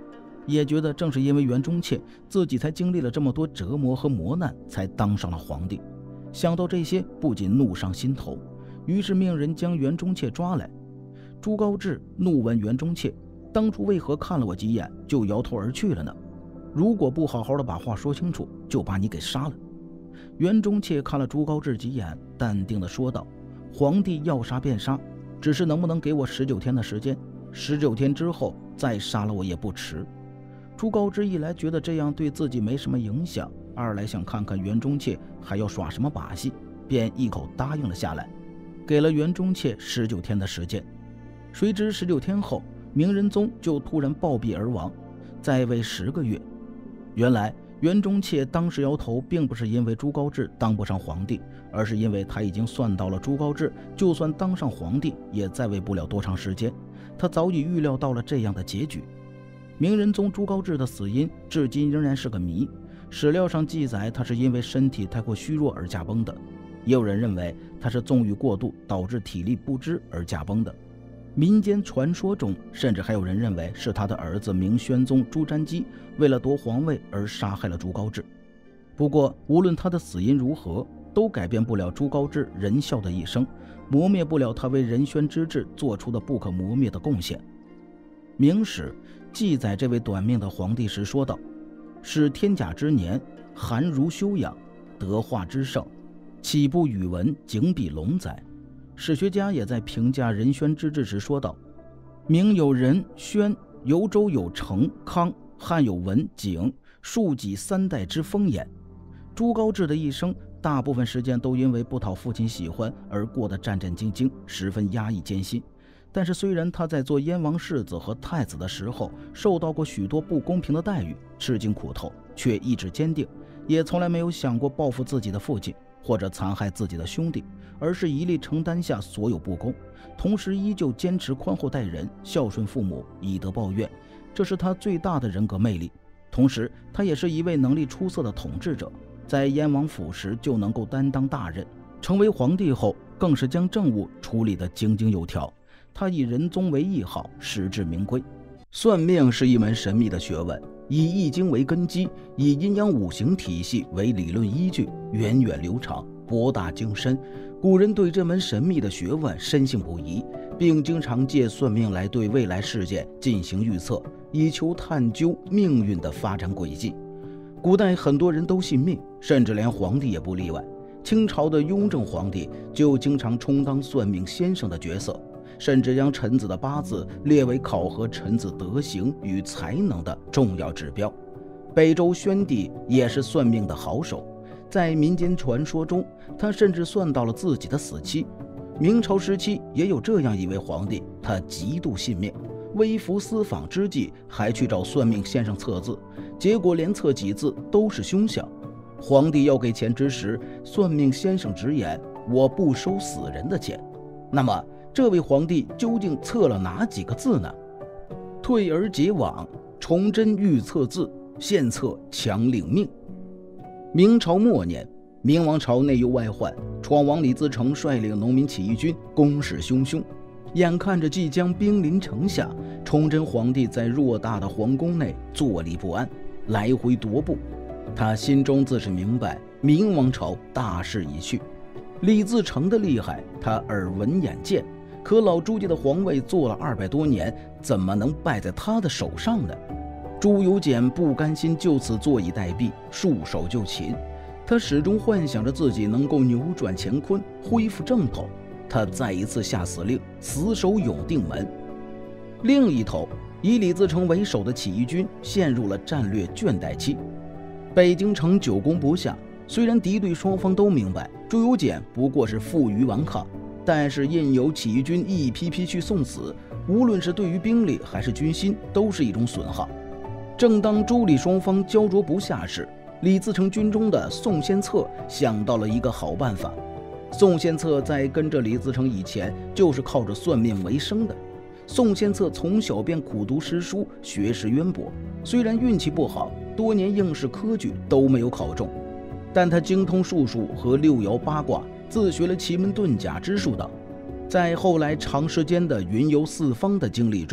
也觉得正是因为袁中切，自己才经历了这么多折磨和磨难，才当上了皇帝。想到这些，不仅怒上心头，于是命人将袁中切抓来。朱高炽怒问袁中切，当初为何看了我几眼就摇头而去了呢？如果不好好的把话说清楚，就把你给杀了。袁中切看了朱高炽几眼，淡定地说道，皇帝要杀便杀，只是能不能给我19天的时间，19天之后再杀了我也不迟。朱高炽一来觉得这样对自己没什么影响，二来想看看袁中切还要耍什么把戏，便一口答应了下来，给了袁中切19天的时间。谁知19天后，明仁宗就突然暴毙而亡，在位10个月。原来袁中切当时摇头，并不是因为朱高炽当不上皇帝，而是因为他已经算到了朱高炽就算当上皇帝也在位不了多长时间，他早已预料到了这样的结局。明仁宗朱高炽的死因至今仍然是个谜，史料上记载他是因为身体太过虚弱而驾崩的，也有人认为他是纵欲过度导致体力不支而驾崩的。民间传说中甚至还有人认为是他的儿子明宣宗朱瞻基为了夺皇位而杀害了朱高炽。不过无论他的死因如何，都改变不了朱高炽仁孝的一生，磨灭不了他为仁宣之治做出的不可磨灭的贡献。明史记载这位短命的皇帝时说道，是天甲之年，寒儒修养，德化之盛，岂不语文景比龙哉。史学家也在评价仁宣之治时说道，明有仁宣，游州有成康，汉有文景，庶几3代之风眼。朱高炽的一生大部分时间都因为不讨父亲喜欢而过得战战兢兢，十分压抑艰辛。但是虽然他在做燕王世子和太子的时候受到过许多不公平的待遇，吃尽苦头，却意志坚定，也从来没有想过报复自己的父亲或者残害自己的兄弟，而是一力承担下所有不公，同时依旧坚持宽厚待人，孝顺父母，以德报怨，这是他最大的人格魅力。同时他也是一位能力出色的统治者，在燕王府时就能够担当大任，成为皇帝后更是将政务处理得井井有条。他以仁宗为谥号，实至名归。算命是一门神秘的学问，以易经为根基，以阴阳五行体系为理论依据，源远流长，博大精深。古人对这门神秘的学问深信不疑，并经常借算命来对未来事件进行预测，以求探究命运的发展轨迹。古代很多人都信命，甚至连皇帝也不例外。清朝的雍正皇帝就经常充当算命先生的角色，甚至将臣子的八字列为考核臣子德行与才能的重要指标。北周宣帝也是算命的好手，在民间传说中，他甚至算到了自己的死期。明朝时期也有这样一位皇帝，他极度信命，微服私访之际还去找算命先生测字，结果连测几字都是凶相。皇帝要给钱之时，算命先生直言，我不收死人的钱。那么这位皇帝究竟测了哪几个字呢？退而结网，崇祯预测字，献策强领命。明朝末年，明王朝内忧外患，闯王李自成率领农民起义军攻势汹汹，眼看着即将兵临城下，崇祯皇帝在偌大的皇宫内坐立不安，来回踱步。他心中自是明白，明王朝大势已去。李自成的厉害，他耳闻眼见，可老朱家的皇位做了200多年，怎么能败在他的手上呢？朱由检不甘心就此坐以待毙，束手就擒。他始终幻想着自己能够扭转乾坤，恢复正统。他再一次下死令，死守永定门。另一头，以李自成为首的起义军陷入了战略倦怠期。北京城久攻不下，虽然敌对双方都明白朱由检不过是负隅顽抗，但是印有起义军一批批去送死，无论是对于兵力还是军心，都是一种损耗。正当朱李双方焦灼不下时，李自成军中的宋献策想到了一个好办法。宋献策在跟着李自成以前，就是靠着算命为生的。宋献策从小便苦读诗书，学识渊博，虽然运气不好，多年应试科举都没有考中，但他精通术数和6爻8卦，自学了奇门遁甲之术等。在后来长时间的云游四方的经历中，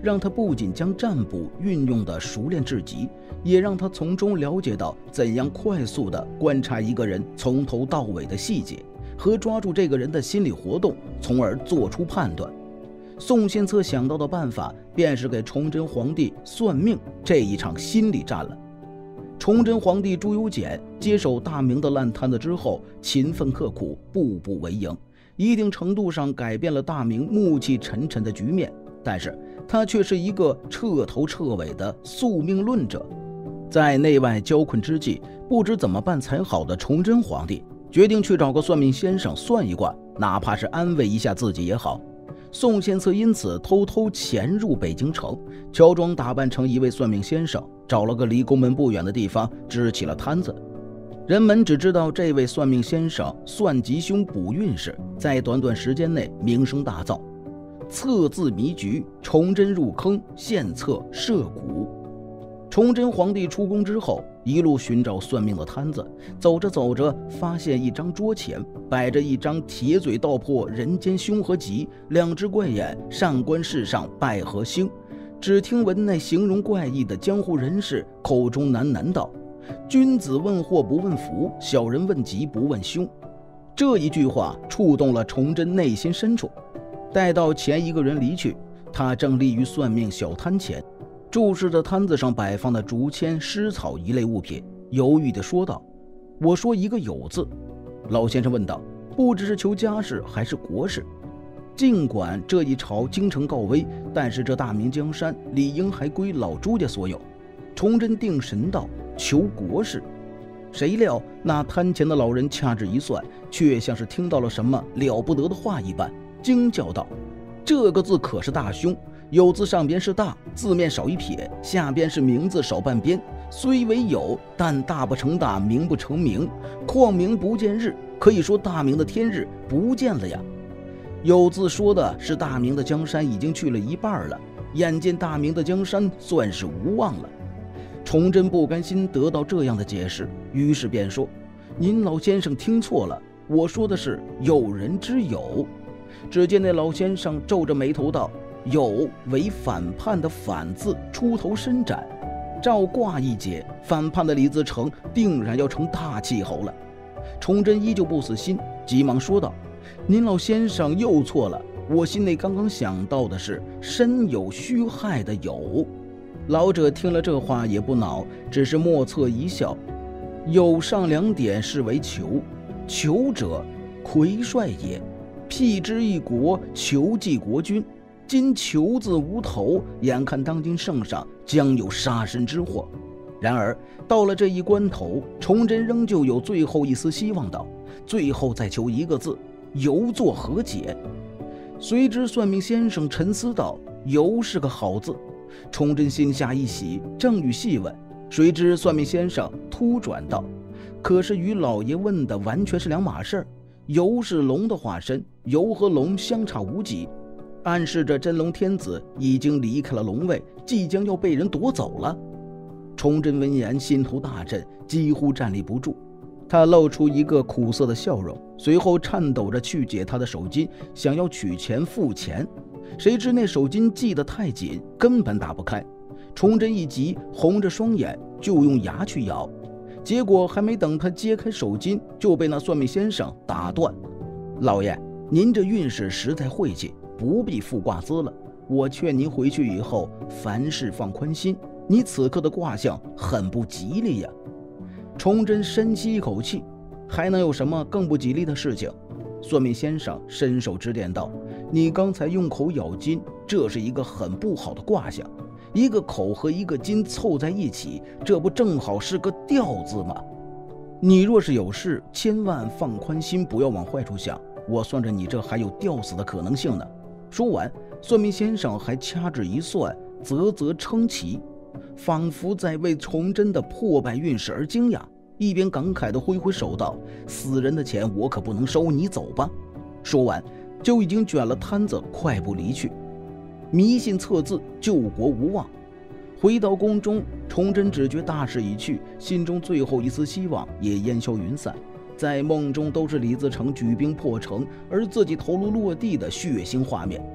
让他不仅将占卜运用的熟练至极，也让他从中了解到怎样快速地观察一个人从头到尾的细节，和抓住这个人的心理活动，从而做出判断。宋献策想到的办法便是给崇祯皇帝算命这一场心理战了。崇祯皇帝朱由检接手大明的烂摊子之后，勤奋刻苦，步步为营，一定程度上改变了大明暮气沉沉的局面，但是他却是一个彻头彻尾的宿命论者。在内外交困之际，不知怎么办才好的崇祯皇帝决定去找个算命先生算一卦，哪怕是安慰一下自己也好。宋献策因此偷偷潜入北京城，乔装打扮成一位算命先生，找了个离宫门不远的地方支起了摊子。人们只知道这位算命先生算吉凶补运势，在短短时间内名声大噪。测字迷局，崇祯入坑，献策设蛊。崇祯皇帝出宫之后，一路寻找算命的摊子，走着走着，发现一张桌前摆着一张铁嘴道破人间凶和吉，两只怪眼上观世上拜和星。只听闻那形容怪异的江湖人士口中喃喃道：“君子问祸不问福，小人问吉不问凶。”这一句话触动了崇祯内心深处。待到前一个人离去，他正立于算命小摊前，注视着摊子上摆放的竹签、湿草一类物品，犹豫地说道：“我说一个有字。”老先生问道：“不知是求家事还是国事？”尽管这一朝京城告危，但是这大明江山理应还归老朱家所有。崇祯定神道：“求国事。”谁料那摊前的老人掐指一算，却像是听到了什么了不得的话一般，惊叫道：“这个字可是大凶！有字上边是大，字面少一撇，下边是名字少半边。虽为有，但大不成大，名不成名，况名不见日，可以说大明的天日不见了呀。”有字说的是大明的江山已经去了一半了，眼见大明的江山算是无望了。崇祯不甘心得到这样的解释，于是便说：“您老先生听错了，我说的是有人之有。”只见那老先生皱着眉头道：“有为反叛的反字出头伸展，照卦一解，反叛的李自成定然要成大气候了。”崇祯依旧不死心，急忙说道：“您老先生又错了，我心内刚刚想到的是身有虚害的有。”老者听了这话也不恼，只是莫测一笑：“有上两点是为求，求者魁帅也，辟之一国，求济国君。今求字无头，眼看当今圣上将有杀身之祸。”然而到了这一关头，崇祯仍旧有最后一丝希望道：“最后再求一个字，犹作何解？”随之算命先生沉思道：“犹是个好字。”崇祯心下一喜，正欲细问，谁知算命先生突转道：“可是与老爷问的完全是两码事儿。犹是龙的化身，犹和龙相差无几，暗示着真龙天子已经离开了龙位，即将要被人夺走了。”崇祯闻言心头大震，几乎站立不住。他露出一个苦涩的笑容，随后颤抖着去解他的手巾，想要取钱付钱。谁知那手巾系得太紧，根本打不开。崇祯一急，红着双眼就用牙去咬，结果还没等他揭开手巾，就被那算命先生打断：“老爷，您这运势实在晦气，不必付卦资了。我劝您回去以后凡事放宽心，你此刻的卦象很不吉利呀。”崇祯深吸一口气，还能有什么更不吉利的事情？算命先生伸手指点道：“你刚才用口咬金，这是一个很不好的卦象。一个口和一个金凑在一起，这不正好是个吊字吗？你若是有事，千万放宽心，不要往坏处想。我算着你这还有吊死的可能性呢。”说完，算命先生还掐指一算，啧啧称奇，仿佛在为崇祯的破败运势而惊讶，一边感慨地挥挥手道：“死人的钱我可不能收，你走吧。”说完就已经卷了摊子快步离去。迷信测字，救国无望。回到宫中，崇祯只觉大势已去，心中最后一丝希望也烟消云散。在梦中都是李自成举兵破城，而自己头颅落地的血腥画面。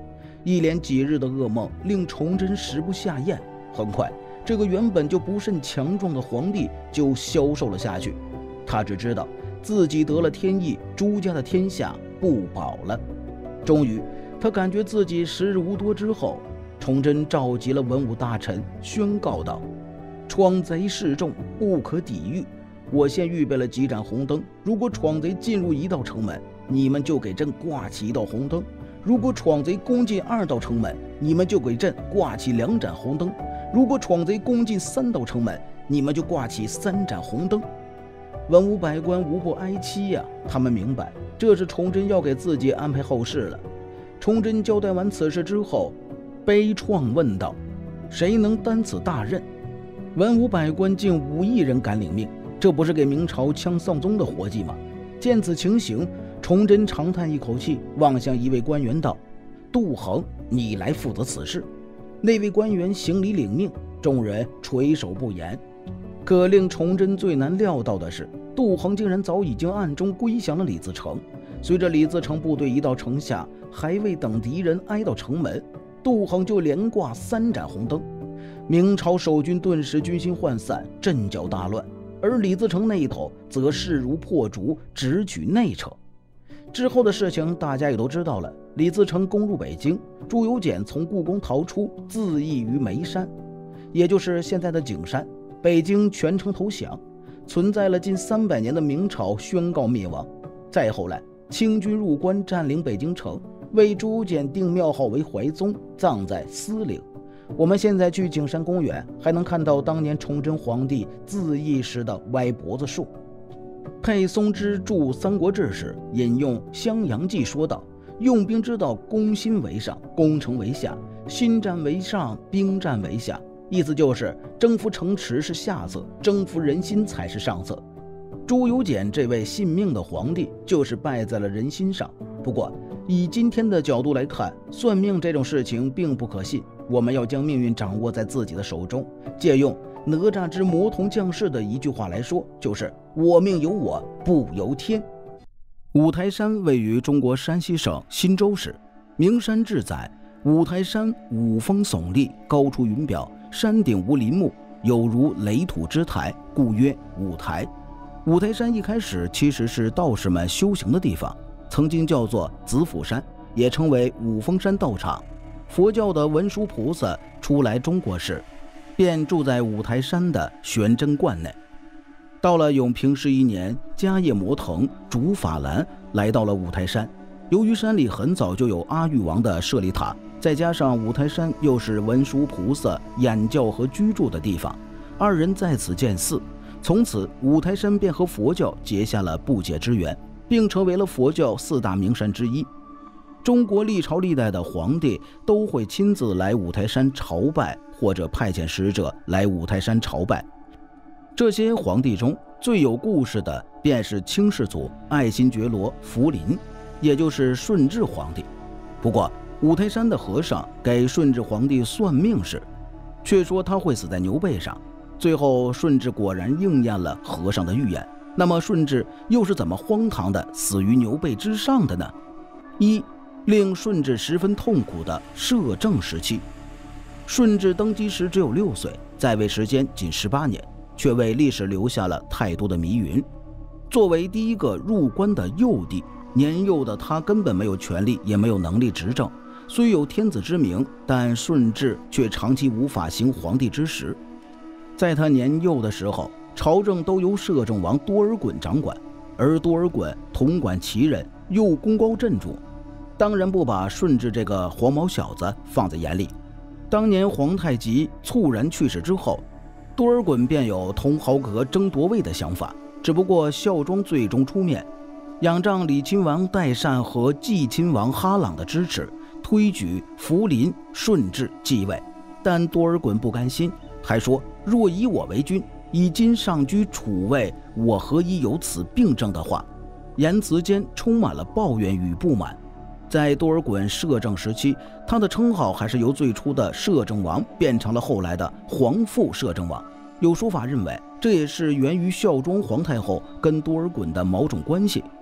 一连几日的噩梦令崇祯食不下咽，很快这个原本就不甚强壮的皇帝就消瘦了下去。他只知道自己得了天意，朱家的天下不保了。终于他感觉自己时日无多之后，崇祯召集了文武大臣，宣告道：闯贼势众，不可抵御，我先预备了几盏红灯，如果闯贼进入一道城门，你们就给朕挂起一道红灯；如果闯贼攻进2道城门，你们就给朕挂起2盏红灯；如果闯贼攻进3道城门，你们就挂起3盏红灯。文武百官无不哀戚呀，他们明白这是崇祯要给自己安排后事了。崇祯交代完此事之后，悲怆问道：谁能担此大任？文武百官竟无一人敢领命，这不是给明朝枪丧宗的活计吗？见此情形，崇祯长叹一口气，望向一位官员道：杜衡，你来负责此事。那位官员行礼领命，众人垂首不言。可令崇祯最难料到的是，杜衡竟然早已经暗中归降了李自成。随着李自成部队一到城下，还未等敌人挨到城门，杜衡就连挂3盏红灯。明朝守军顿时军心涣散，阵脚大乱，而李自成那一头则势如破竹，直取内城。之后的事情大家也都知道了，李自成攻入北京，朱由检从故宫逃出，自缢于眉山，也就是现在的景山。北京全城投降，存在了近300年的明朝宣告灭亡。再后来，清军入关占领北京城，为朱由检定庙号为怀宗，葬在司陵。我们现在去景山公园，还能看到当年崇祯皇帝自缢时的歪脖子树。佩松之著《三国志》时引用《襄阳记》说道：用兵之道，攻心为上，攻城为下；心战为上，兵战为下。意思就是征服城池是下策，征服人心才是上策。朱由检这位信命的皇帝就是败在了人心上。不过以今天的角度来看，算命这种事情并不可信，我们要将命运掌握在自己的手中。借用哪吒之魔童降世的一句话来说，就是我命由我不由天。五台山位于中国山西省忻州市，名山志载五台山五峰耸立，高出云表，山顶无林木，有如垒土之台，故曰五台。五台山一开始其实是道士们修行的地方，曾经叫做子府山，也称为五峰山道场。佛教的文殊菩萨出来中国时，便住在五台山的玄真观内。到了永平11年，迦叶摩腾、竺法兰来到了五台山。由于山里很早就有阿育王的舍利塔，再加上五台山又是文殊菩萨演教和居住的地方，二人在此建寺。从此五台山便和佛教结下了不解之缘，并成为了佛教4大名山之一。中国历朝历代的皇帝都会亲自来五台山朝拜，或者派遣使者来五台山朝拜。这些皇帝中最有故事的便是清世祖爱新觉罗福临，也就是顺治皇帝。不过五台山的和尚给顺治皇帝算命时，却说他会死在牛背上。最后顺治果然应验了和尚的预言。那么顺治又是怎么荒唐的死于牛背之上的呢？一，令顺治十分痛苦的摄政时期。顺治登基时只有6岁，在位时间仅18年，却为历史留下了太多的谜云。作为第一个入关的幼帝，年幼的他根本没有权力，也没有能力执政。虽有天子之名，但顺治却长期无法行皇帝之实。在他年幼的时候，朝政都由摄政王多尔衮掌管，而多尔衮统管其人，又功高震主，当然不把顺治这个黄毛小子放在眼里。当年皇太极猝然去世之后，多尔衮便有同豪格争夺位的想法，只不过孝庄最终出面，仰仗李亲王代善和继亲王哈朗的支持，推举福临、顺治继位。但多尔衮不甘心，还说若以我为君，以今上居储位，我何以有此病症的话，言辞间充满了抱怨与不满。在多尔衮摄政时期，他的称号还是由最初的摄政王变成了后来的皇父摄政王。有说法认为，这也是源于孝庄皇太后跟多尔衮的某种关系。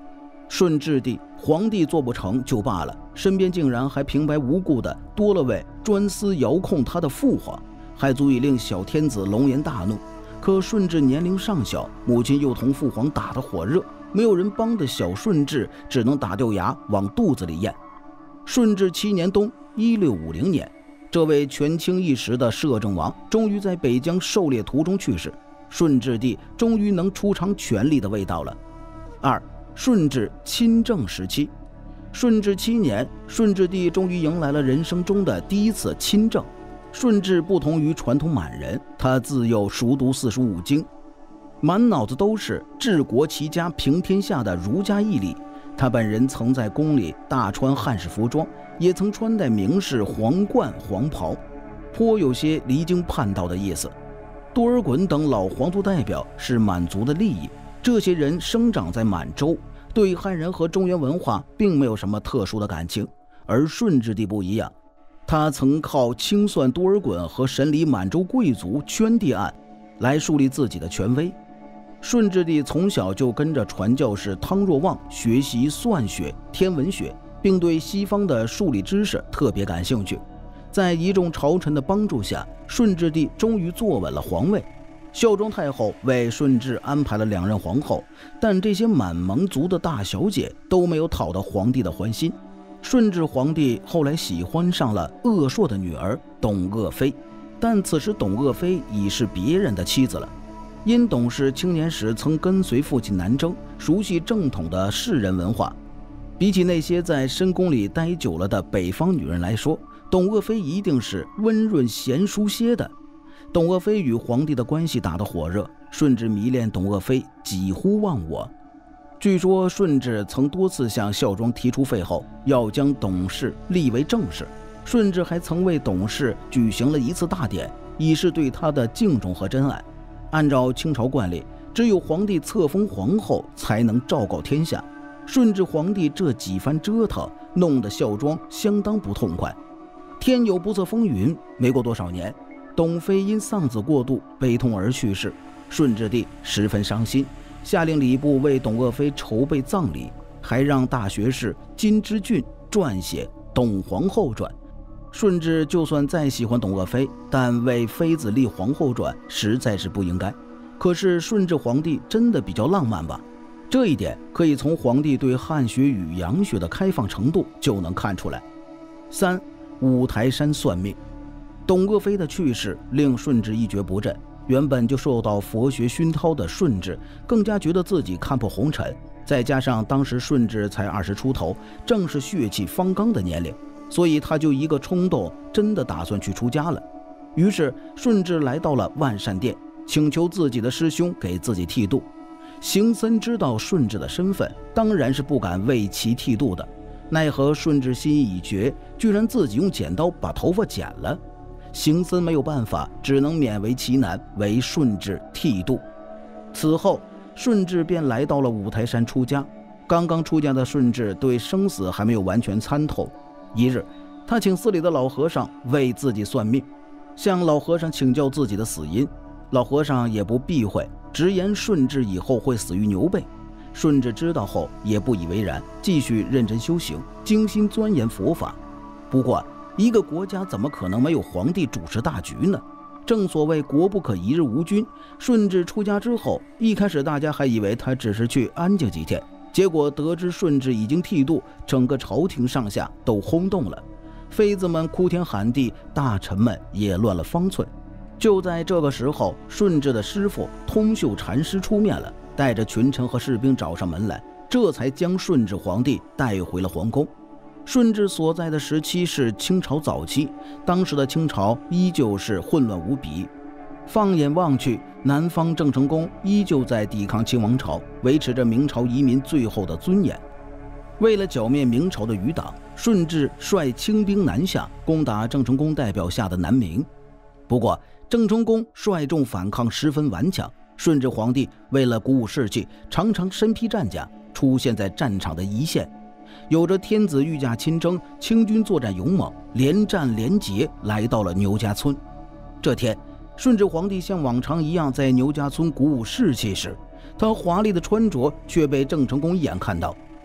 顺治帝皇帝做不成就罢了，身边竟然还平白无故的多了位专司遥控他的父皇，还足以令小天子龙颜大怒。可顺治年龄尚小，母亲又同父皇打得火热，没有人帮的小顺治只能打掉牙往肚子里咽。顺治7年冬，1650年，这位权倾一时的摄政王终于在北疆狩猎途中去世，顺治帝终于能出尝权力的味道了。2. 顺治亲政时期。顺治7年，顺治帝终于迎来了人生中的第一次亲政。顺治不同于传统满人，他自幼熟读45经，满脑子都是治国齐家平天下的儒家义理。他本人曾在宫里大穿汉式服装，也曾穿戴明式皇冠黄袍，颇有些离经叛道的意思。多尔衮等老皇族代表是满族的利益，这些人生长在满洲，对汉人和中原文化并没有什么特殊的感情。而顺治帝不一样，他曾靠清算多尔衮和审理满洲贵族圈地案来树立自己的权威。顺治帝从小就跟着传教士汤若望学习算学、天文学，并对西方的数理知识特别感兴趣。在一众朝臣的帮助下，顺治帝终于坐稳了皇位。孝庄太后为顺治安排了2任皇后，但这些满蒙族的大小姐都没有讨到皇帝的欢心。顺治皇帝后来喜欢上了鄂硕的女儿董鄂妃，但此时董鄂妃已是别人的妻子了。因董氏青年时曾跟随父亲南征，熟悉正统的士人文化，比起那些在深宫里待久了的北方女人来说，董鄂妃一定是温润贤淑些的。董鄂妃与皇帝的关系打得火热，顺治迷恋董鄂妃几乎忘我。据说顺治曾多次向孝庄提出废后，要将董氏立为正室。顺治还曾为董氏举行了一次大典，以示对他的敬重和珍爱。按照清朝惯例，只有皇帝册封皇后才能昭告天下。顺治皇帝这几番折腾，弄得孝庄相当不痛快。天有不测风云，没过多少年，董妃因丧子过度悲痛而去世。顺治帝十分伤心，下令礼部为董鄂妃筹备葬礼，还让大学士金之俊撰写《董皇后传》。顺治就算再喜欢董鄂妃，但为妃子立皇后传实在是不应该。可是顺治皇帝真的比较浪漫吧？这一点可以从皇帝对汉学与洋学的开放程度就能看出来。3. 五台山算命。董鄂妃的去世令顺治一蹶不振，原本就受到佛学熏陶的顺治更加觉得自己看破红尘，再加上当时顺治才20出头，正是血气方刚的年龄，所以他就一个冲动，真的打算去出家了。于是顺治来到了万善殿，请求自己的师兄给自己剃度。行僧知道顺治的身份，当然是不敢为其剃度的，奈何顺治心意已决，居然自己用剪刀把头发剪了。行僧没有办法，只能勉为其难为顺治剃度。此后顺治便来到了五台山出家。刚刚出家的顺治对生死还没有完全参透。一日，他请寺里的老和尚为自己算命，向老和尚请教自己的死因。老和尚也不避讳，直言顺治以后会死于牛背。顺治知道后也不以为然，继续认真修行，精心钻研佛法。不过一个国家怎么可能没有皇帝主持大局呢？正所谓国不可一日无君。顺治出家之后，一开始大家还以为他只是去安静几天，结果得知顺治已经剃度，整个朝廷上下都轰动了，妃子们哭天喊地，大臣们也乱了方寸。就在这个时候，顺治的师傅通秀禅师出面了，带着群臣和士兵找上门来，这才将顺治皇帝带回了皇宫。顺治所在的时期是清朝早期，当时的清朝依旧是混乱无比。放眼望去，南方郑成功依旧在抵抗清王朝，维持着明朝遗民最后的尊严。为了剿灭明朝的余党，顺治率清兵南下，攻打郑成功代表下的南明。不过郑成功率众反抗十分顽强，顺治皇帝为了鼓舞士气，常常身披战甲，出现在战场的一线。有着天子御驾亲征，清军作战勇猛，连战连捷来到了牛家村。这天，顺治皇帝像往常一样在牛家村鼓舞士气时，他华丽的穿着却被郑成功一眼看到。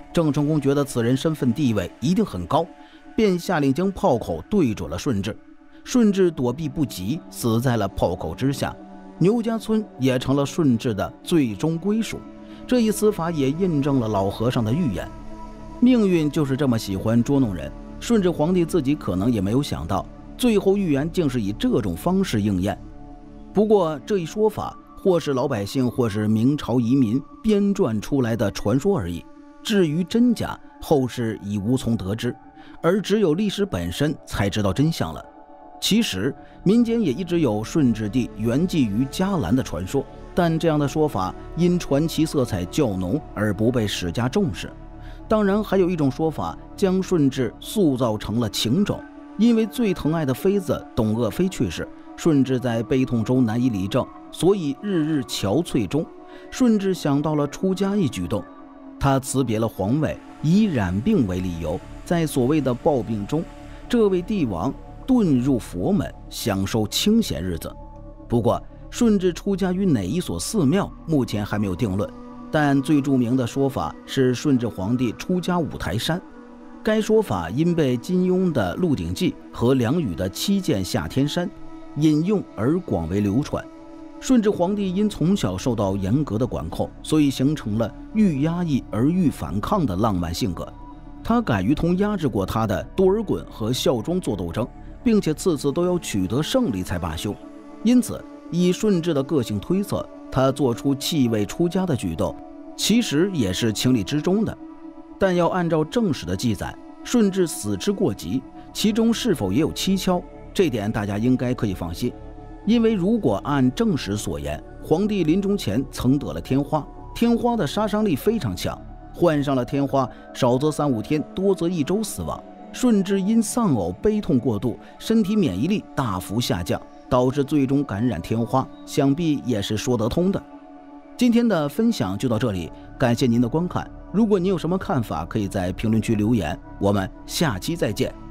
郑成功觉得此人身份地位一定很高，便下令将炮口对准了顺治。顺治躲避不及，死在了炮口之下。牛家村也成了顺治的最终归属。这一死法也印证了老和尚的预言，命运就是这么喜欢捉弄人。顺治皇帝自己可能也没有想到，最后预言竟是以这种方式应验。不过这一说法或是老百姓或是明朝遗民编撰出来的传说而已，至于真假，后世已无从得知，而只有历史本身才知道真相了。其实民间也一直有顺治帝圆寂于嘉兰的传说，但这样的说法因传奇色彩较浓而不被史家重视。当然还有一种说法将顺治塑造成了情种，因为最疼爱的妃子董鄂妃去世，顺治在悲痛中难以理政，所以日日憔悴中，顺治想到了出家一举动。他辞别了皇位，以染病为理由，在所谓的暴病中，这位帝王遁入佛门，享受清闲日子。不过顺治出家于哪一所寺庙目前还没有定论，但最著名的说法是顺治皇帝出家五台山。该说法因被金庸的《鹿鼎记》和梁羽的《七剑下天山》引用而广为流传。顺治皇帝因从小受到严格的管控，所以形成了愈压抑而愈反抗的浪漫性格。他敢于同压制过他的多尔衮和孝庄做斗争，并且次次都要取得胜利才罢休。因此以顺治的个性推测，他做出弃位出家的举动其实也是情理之中的。但要按照正史的记载，顺治死之过急，其中是否也有蹊跷，这点大家应该可以放心。因为如果按正史所言，皇帝临终前曾得了天花，天花的杀伤力非常强，患上了天花，少则3-5天，多则1周死亡。顺治因丧偶悲痛过度，身体免疫力大幅下降，导致最终感染天花，想必也是说得通的。今天的分享就到这里，感谢您的观看。如果您有什么看法，可以在评论区留言，我们下期再见。